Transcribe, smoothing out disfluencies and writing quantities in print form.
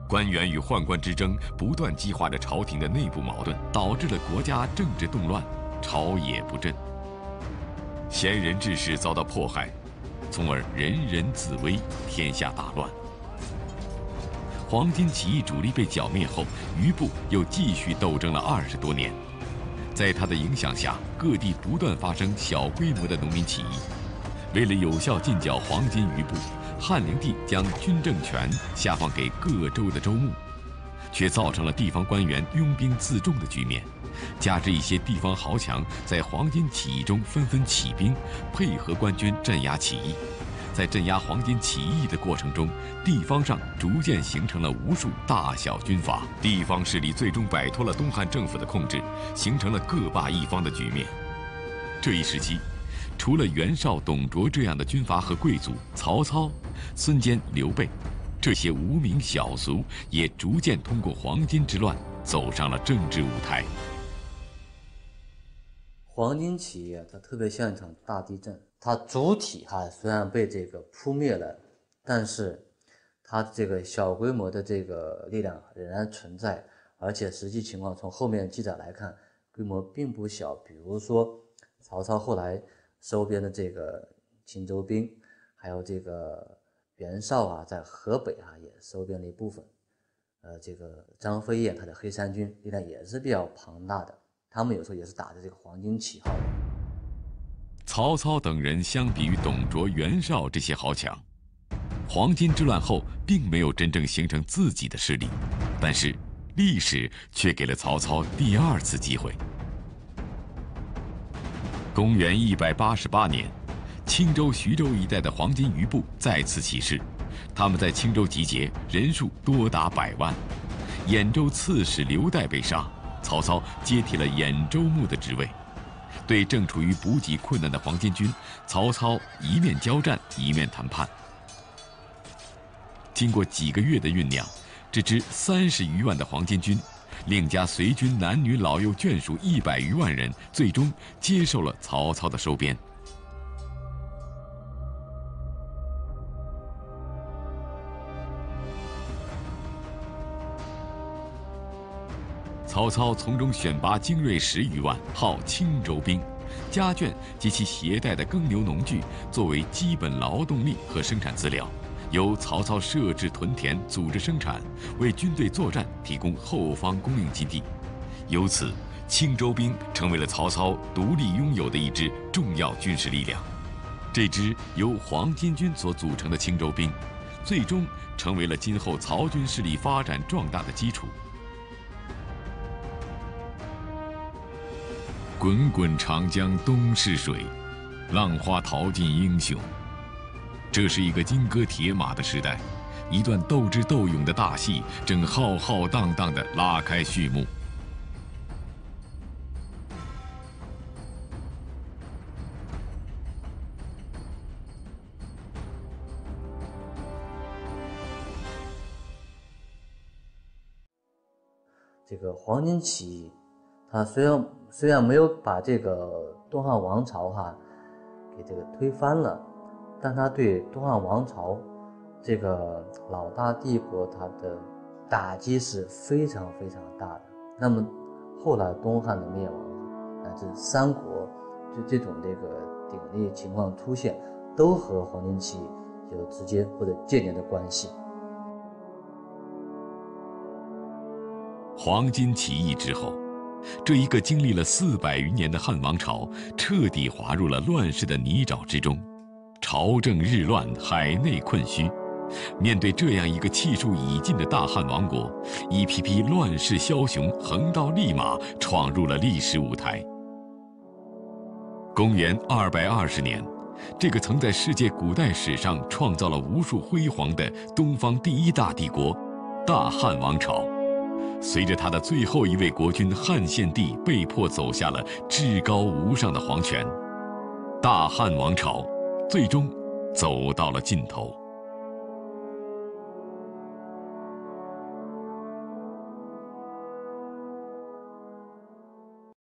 官员与宦官之争不断激化着朝廷的内部矛盾，导致了国家政治动乱，朝野不振。贤人志士遭到迫害，从而人人自危，天下大乱。黄巾起义主力被剿灭后，余部又继续斗争了20多年。在他的影响下，各地不断发生小规模的农民起义。为了有效禁剿黄巾余部，汉灵帝将军政权下放给各州的州牧，却造成了地方官员拥兵自重的局面。加之一些地方豪强在黄巾起义中纷纷起兵，配合官军镇压起义。在镇压黄巾起义的过程中，地方上逐渐形成了无数大小军阀，地方势力最终摆脱了东汉政府的控制，形成了各霸一方的局面。这一时期，除了袁绍、董卓这样的军阀和贵族，曹操、孙坚、刘备这些无名小卒也逐渐通过黄巾之乱走上了政治舞台。 黄巾起义它特别像一场大地震，它主体虽然被这个扑灭了，但是它这个小规模的这个力量仍然存在，而且实际情况从后面记载来看，规模并不小。比如说曹操后来收编的这个青州兵，还有这个袁绍在河北也收编了一部分。这个张飞他的黑山军力量也是比较庞大的。他们有时候也是打着这个黄巾旗号的。 曹操等人相比于董卓、袁绍这些豪强，黄巾之乱后并没有真正形成自己的势力，但是历史却给了曹操第2次机会。公元188年，青州、徐州一带的黄巾余部再次起事，他们在青州集结，人数多达100万。兖州刺史刘岱被杀，曹操接替了兖州牧的职位。对正处于补给困难的黄巾军，曹操一面交战，一面谈判。经过几个月的酝酿，这支30余万的黄巾军，另加随军男女老幼眷属100余万人，最终接受了曹操的收编。曹操从中选拔精锐10余万，号青州兵，家眷及其携带的耕牛农具作为基本劳动力和生产资料，由曹操设置屯田，组织生产，为军队作战提供后方供应基地。由此，青州兵成为了曹操独立拥有的一支重要军事力量。这支由黄巾军所组成的青州兵，最终成为了今后曹军势力发展壮大的基础。滚滚长江东逝水，浪花淘尽英雄。这是一个金戈铁马的时代，一段斗智斗勇的大戏正浩浩荡荡地拉开序幕。 这个黄巾起义，它虽然没有把这个东汉王朝给这个推翻了，但它对东汉王朝这个老大帝国它的打击是非常非常大的。那么后来东汉的灭亡，乃至三国就这种这个鼎立情况出现，都和黄巾起义有直接或者间接的关系。 黄巾起义之后，这一个经历了400余年的汉王朝彻底滑入了乱世的泥沼之中，朝政日乱，海内困虚。面对这样一个气数已尽的大汉王国，一批批乱世枭雄横刀立马闯入了历史舞台。公元220年，这个曾在世界古代史上创造了无数辉煌的东方第一大帝国——大汉王朝，随着他的最后一位国君汉献帝被迫走下了至高无上的皇权，大汉王朝最终走到了尽头。